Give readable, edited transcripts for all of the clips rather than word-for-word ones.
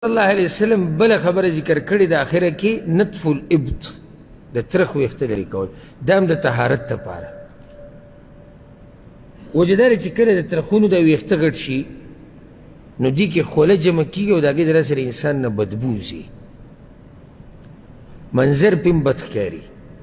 الله علیه وسلم بله خبره ذکر کړې د اخره کې نطف الابط د ترخ ویښته لرې کول دا هم د طهارت دپاره وجه دا دی چې کله د ترخونو دا ویښته غټ شي نو دې کې خوله جمع کېږي او د هغې د لاسه د انسان نه بدبو ځي منظر پې هم بد ښکاري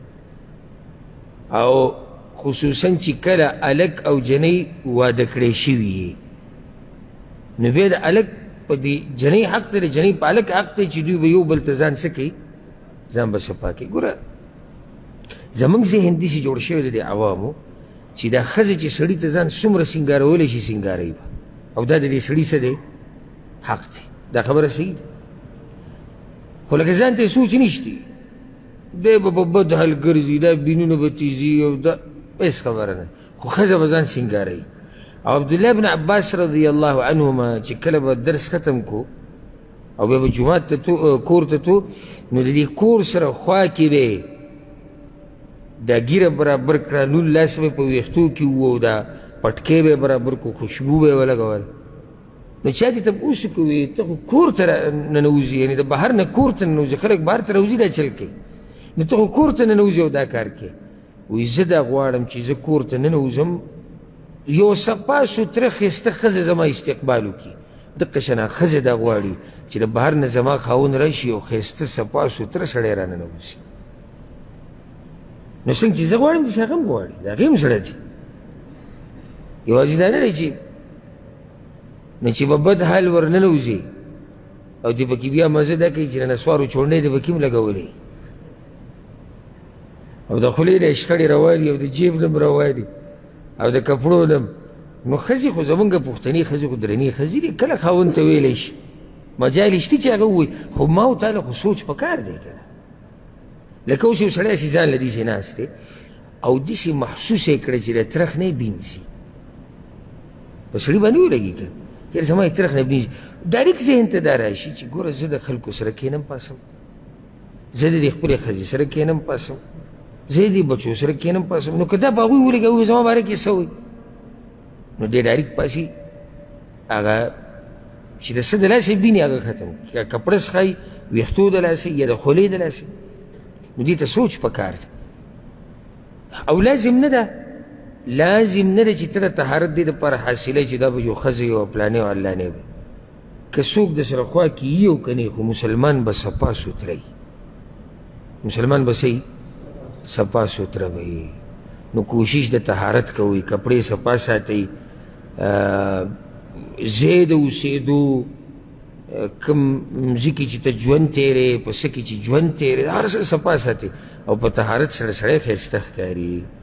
او خصوصا چې کله هلک او جنۍ واده کړی شوي یې نو بیا د هلک په دې جنۍ حق دی د جنۍ په هلک حق دی چې دوی به یو بل ته ځان څه کوي ځان به صفا کوي ګوره زموږ ذهن داسې جوړ شوی دی د عوامو چې دا ښځه چې سړي ته ځان څومره سینګارولی شي سینګاروي به او دا د دې سړي څه دی حق دی دا خبره صحیح ده خو لکه ځان ته یې سوچ نشتی دی به په بد حال ګرځي دا بینونه به تیزي او دا هېڅ خبره نه خو ښځه به ځان سینګاروي او عبدالله بن عباس رضی الله عنهما چې کله به درس ختم کو او بیا به جومات ته کور ته تو نو د دې کور سره خوا کې به دا ګیره برابر کړه نون لاس به په ویښتو کې و او دا پټکی به برابر کو خوشبو به یې ولګول نو چا دې تپوس کوي ته خو کور ته ننوځي یعنې د بهر نه کور ته ننوځي خلک بهر ته راوځي دا چل کوي نو ته خو کور ته ننوځي او دا کار کوي وایي زه دا غواړم چې زه کور ته ننوځم یو صفا سوتره ښایسته ښځه زما استقبال وکړي دقه شانه ښځه دا غواړي چې د بهر نه زما خاوند راشي او ښایسته صفا سوتره سړی را ننوځي نو څنګه چې زه غواړم داسې هغه هم غواړي د هغې هم زړه دي یوازې دا نه دی چې نو چې به بد حال ور ننوځي او دې پکې بیا مزه دا کوي چې د نسوارو چونډۍ دې پکې هم لګولې او د خولې نه یې شخړې روانې او د جیب نه هم روانې او د کپړو نه نو ښځې خو زمونږ پښتني ښځې خو درنې ښځې دي کله خاوند ته ویلی شي مجال شته چې هغه ووایي خو ما او تا له خو سوچ پکار دی که نه لکه اوس یو سړی چې ځان له داسې ناست دی او داسې محسوس یې کړه چې د ترخ نه یې بین شي په سړي باندې ولګي که یاره زما یې ترخ نه بین شي ډایرکټ ذهن ته دا راشي چې ګوره زه د خلکو سره کښېنم پاسم زه د دې خپلې ښځې سره کښېنم پاسم زه دې بچو سره کښېنم پاسم نو که دا په هغوی ولګي هغوی زما باره کې څه وایي نو دی ډایرکټ پاسي هغه چې د څه د لاسې بیني هغه ختم که کپړه څښئ ویښتو د لاسې یا د خولې د لاسې نو دې ته سوچ پکار دی او لازم نه ده چې ته د طهارت دې دپاره حاصلی چې دا به یو ښځه یو پلانې او علانې به که څوک د سره خوا کې یي او که نه خو مسلمان به صفا سوتره وي مسلمان به څه صفا سوتره به وي نو کوشش د طهارت کوئ کپړې صفا ساتئ ځای د اوسېدو کوم ځای کې چې ته ژوند تېرې په څه کې چې ژوند تېرې هر څه صفا ساتئ او په طهارت سره سړی ښایسته ښکاري